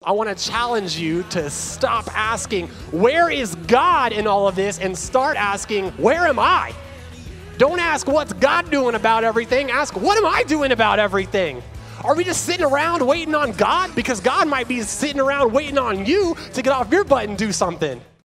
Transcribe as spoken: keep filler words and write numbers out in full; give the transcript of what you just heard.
I want to challenge you to stop asking, where is God in all of this, and start asking, where am I? Don't ask, what's God doing about everything? Ask, what am I doing about everything? Are we just sitting around waiting on God? Because God might be sitting around waiting on you to get off your butt and do something.